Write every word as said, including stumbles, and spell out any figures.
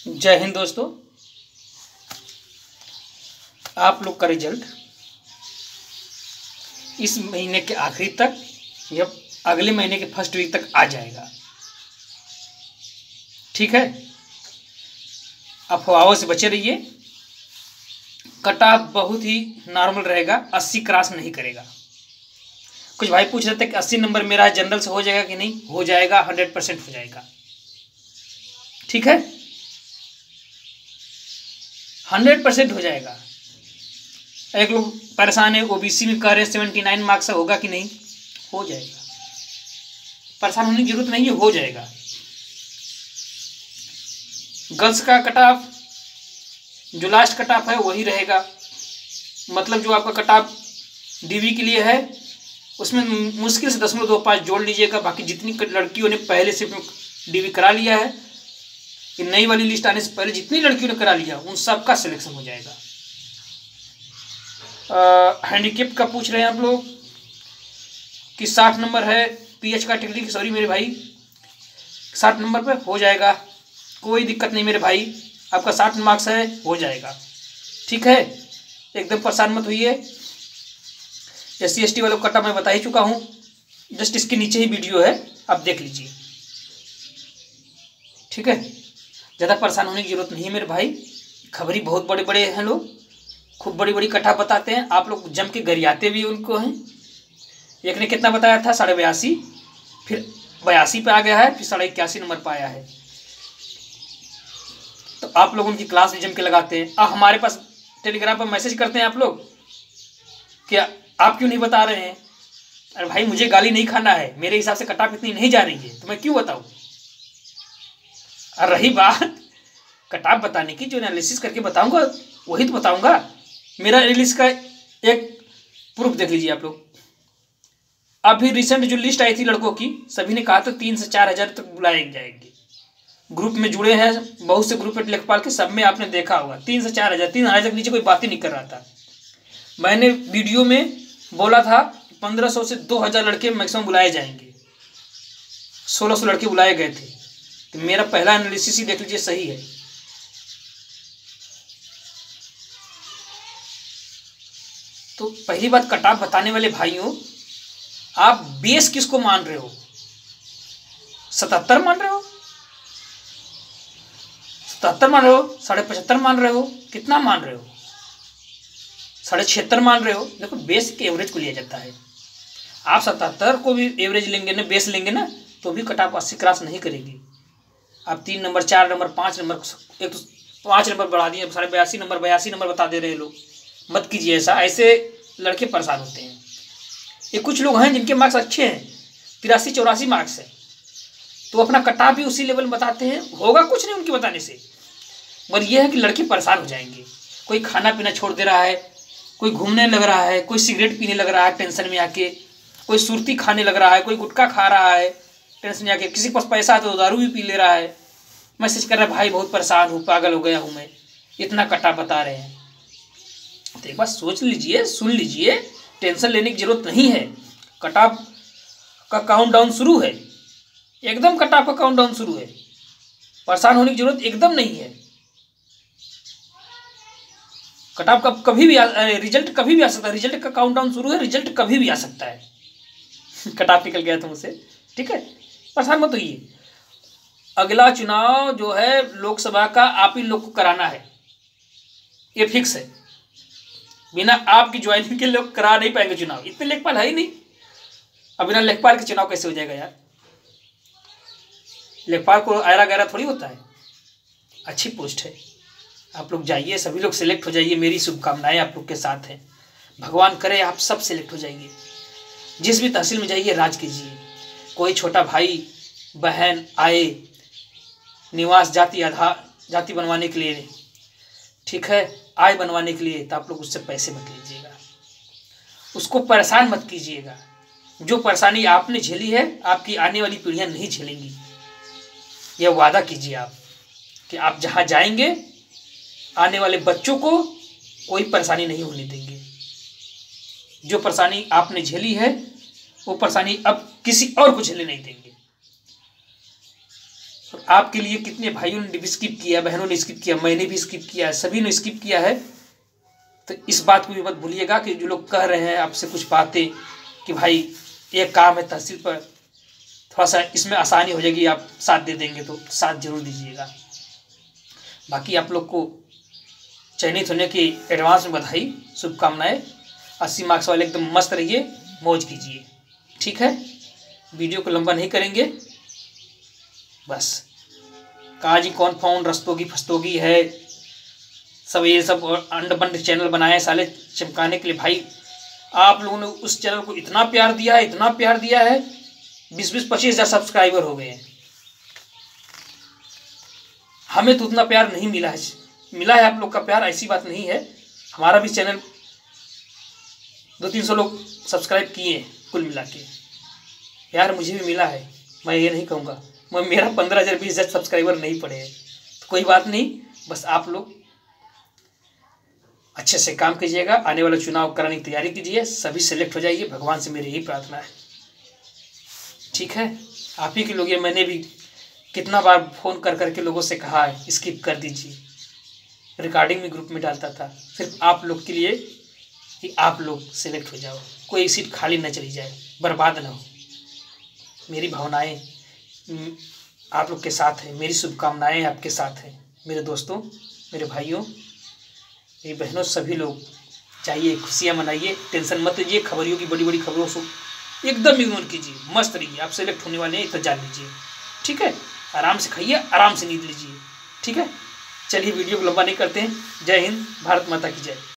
जय हिंद दोस्तों। आप लोग का रिजल्ट इस महीने के आखिरी तक या अगले महीने के फर्स्ट वीक तक आ जाएगा। ठीक है, अफवाहों से बचे रहिए। कट ऑफ बहुत ही नॉर्मल रहेगा, अस्सी क्रॉस नहीं करेगा। कुछ भाई पूछ रहे थे कि अस्सी नंबर मेरा जनरल से हो जाएगा कि नहीं। हो जाएगा, हंड्रेड परसेंट हो जाएगा। ठीक है, हंड्रेड परसेंट हो जाएगा। एक लोग परेशान है, ओबीसी में कह रहे हैं सेवेंटी नाइन मार्क्स से होगा कि नहीं। हो जाएगा, परेशान होने की जरूरत नहीं है, हो जाएगा। गर्ल्स का कट ऑफ जो लास्ट कट ऑफ है वही रहेगा। मतलब जो आपका कट ऑफ डीवी के लिए है उसमें मुश्किल से दशमलव दो पाँच जोड़ लीजिएगा। बाकी जितनी लड़कियों ने पहले से डीवी करा लिया है, कि नई वाली लिस्ट आने से पहले जितनी लड़कियों ने करा लिया उन सब का सिलेक्शन हो जाएगा। हैंडीकेप का पूछ रहे हैं आप लोग कि साठ नंबर है पीएच कैटेगरी। सॉरी मेरे भाई, साठ नंबर पे हो जाएगा, कोई दिक्कत नहीं मेरे भाई। आपका साठ मार्क्स है, हो जाएगा। ठीक है, एकदम परेशान मत होइए। एस सी एस टी वालों का कटा मैं बता ही चुका हूँ, जस्ट इसके नीचे ही वीडियो है, आप देख लीजिए। ठीक है, ज़्यादा परेशान होने की जरूरत नहीं है मेरे भाई। खबरी बहुत बड़े बड़े हैं लोग, खूब बड़ी बड़ी कटा बताते हैं। आप लोग जम के गरियाते भी उनको हैं। एक ने कितना बताया था, साढ़े बयासी, फिर बयासी पे आ गया है, फिर साढ़े इक्यासी नंबर पर आया है। तो आप लोग उनकी क्लास भी जम के लगाते हैं। अब हमारे पास टेलीग्राम पर मैसेज करते हैं आप लोग कि आप क्यों नहीं बता रहे हैं। अरे भाई, मुझे गाली नहीं खाना है, मेरे हिसाब से कटाप इतनी नहीं जा रही है तो मैं क्यों बताऊँ। और रही बात कटाप बताने की, जो एनालिसिस करके बताऊंगा वही तो बताऊंगा। मेरा एनालिसिस का एक प्रूफ देख लीजिए आप लोग। अभी रिसेंट जो लिस्ट आई थी लड़कों की, सभी ने कहा था तीन से चार हजार तक बुलाए जाएंगे। ग्रुप में जुड़े हैं बहुत से ग्रुप लेखपाल के, सब में आपने देखा होगा तीन से चार हजार तीन हजार तक नीचे कोई बात ही नहीं कर रहा था। मैंने वीडियो में बोला था पंद्रह सौ से दो हजार लड़के मैक्सिमम बुलाए जाएंगे। सोलह सौ लड़के बुलाए गए थे। तो मेरा पहला एनालिसिस ही देख लीजिए, सही है। तो पहली बात, कटाप बताने वाले भाइयों, आप बेस किसको मान रहे हो? सतहत्तर मान रहे हो, सतहत्तर मान रहे हो, साढ़े पचहत्तर मान रहे हो, कितना मान रहे हो? साढ़े छिहत्तर मान रहे हो। देखो, बेस के एवरेज को लिया जाता है। आप सतहत्तर को भी एवरेज लेंगे ना, बेस लेंगे ना, तो भी कटाप अस्सी क्रॉस नहीं करेगी। आप तीन नंबर, चार नंबर, पाँच नंबर, एक तो पाँच नंबर बढ़ा दिए, साढ़े बयासी नंबर, बयासी नंबर बता दे रहे हैं लोग। मत कीजिए ऐसा, ऐसे लड़के परेशान होते हैं। ये कुछ लोग हैं जिनके मार्क्स अच्छे हैं, तिरासी चौरासी मार्क्स है, तो अपना कटा भी उसी लेवल में बताते हैं। होगा कुछ नहीं उनके बताने से, पर यह है कि लड़के परेशान हो जाएंगे। कोई खाना पीना छोड़ दे रहा है, कोई घूमने लग रहा है, कोई सिगरेट पीने लग रहा है टेंशन में आके, कोई सुर्ती खाने लग रहा है, कोई गुटखा खा रहा है टेंशन में आके, किसी के पास पैसा है तो दारू भी पी ले रहा है। मैसेज कर रहा है, भाई बहुत परेशान हूँ, पागल हो गया हूँ मैं, इतना कटा बता रहे हैं। तो एक बार सोच लीजिए, सुन लीजिए, टेंशन लेने की जरूरत नहीं है। कटाप का काउंट डाउन शुरू है, एकदम कटाप का काउंट डाउन शुरू है। परेशान होने की जरूरत एकदम नहीं है। कटाप का कभी भी रिजल्ट कभी भी आ सकता है। रिजल्ट का काउंट डाउन शुरू है, रिजल्ट कभी भी आ सकता है। कटाप निकल गया तुमसे, ठीक है, परेशान मत होइए। अगला चुनाव जो है लोकसभा का, आप ही लोग को कराना है, ये फिक्स है। बिना आपकी ज्वाइनिंग के लोग करा नहीं पाएंगे चुनाव, इतने लेखपाल है ही नहीं। अब बिना लेखपाल के चुनाव कैसे हो जाएगा यार? लेखपाल को आयरा गैरा थोड़ी होता है, अच्छी पोस्ट है। आप लोग जाइए, सभी लोग सिलेक्ट हो जाइए, मेरी शुभकामनाएं आप लोग के साथ हैं। भगवान करे आप सब सिलेक्ट हो जाइए। जिस भी तहसील में जाइए राज कीजिए। कोई छोटा भाई बहन आए निवास जाति आधार जाति बनवाने के लिए, ठीक है, आय बनवाने के लिए, तो आप लोग उससे पैसे मत लीजिएगा, उसको परेशान मत कीजिएगा। जो परेशानी आपने झेली है, आपकी आने वाली पीढ़ियां नहीं झेलेंगी। यह वादा कीजिए आप कि आप जहां जाएंगे आने वाले बच्चों को कोई परेशानी नहीं होने देंगे। जो परेशानी आपने झेली है वो परेशानी अब किसी और को झेलने नहीं देंगे। और आपके लिए कितने भाइयों ने भी स्किप किया, बहनों ने स्किप किया, मैंने भी स्किप किया है, सभी ने स्किप किया है। तो इस बात को भी मत भूलिएगा कि जो लोग कह रहे हैं आपसे कुछ बातें कि भाई ये काम है तहसील पर, थोड़ा सा इसमें आसानी हो जाएगी, आप साथ दे देंगे तो साथ जरूर दीजिएगा। बाकी आप लोग को चयनित होने की एडवांस में बधाई, शुभकामनाएं। अस्सी मार्क्स वाले एकदम मस्त रहिए, मौज कीजिए, ठीक है। वीडियो को लंबा नहीं करेंगे, बस कहाँ जी कौन फाउंड रस्तोगी फस्तोगी है, सब ये सब अंड बंड चैनल बनाए साले चमकाने के लिए। भाई आप लोगों ने उस चैनल को इतना प्यार दिया है, इतना प्यार दिया है, बीस बीस पच्चीस हज़ार सब्सक्राइबर हो गए हैं। हमें तो उतना प्यार नहीं मिला है, मिला है आप लोग का प्यार, ऐसी बात नहीं है। हमारा भी चैनल दो तीन सौ लोग सब्सक्राइब किए हैं कुल मिला के, यार मुझे भी मिला है, मैं ये नहीं कहूँगा। मैं मेरा पंद्रह हज़ार बीस हज़ार सब्सक्राइबर नहीं पड़े हैं, तो कोई बात नहीं। बस आप लोग अच्छे से काम कीजिएगा, आने वाला चुनाव कराने की तैयारी कीजिए, सभी सेलेक्ट हो जाइए, भगवान से मेरी यही प्रार्थना है, ठीक है। आप ही के लोग, ये मैंने भी कितना बार फ़ोन कर करके लोगों से कहा है स्किप कर दीजिए, रिकॉर्डिंग में ग्रुप में डालता था, सिर्फ आप लोग के लिए कि आप लोग सेलेक्ट हो जाओ, कोई सीट खाली न चली जाए, बर्बाद ना हो। मेरी भावनाएं आप लोग के साथ है, मेरी शुभकामनाएं आपके साथ हैं, मेरे दोस्तों, मेरे भाइयों, मेरी बहनों, सभी लोग चाहिए खुशियाँ मनाइए, टेंशन मत लीजिए, खबरियों की बड़ी बड़ी खबरों से एकदम इग्नोर कीजिए, मस्त रहिए। आप सेलेक्ट होने वाले हैं तो जान लीजिए, ठीक है। आराम से खाइए, आराम से नींद लीजिए, ठीक है। चलिए वीडियो को लंबा नहीं करते हैं। जय हिंद, भारत माता की जय।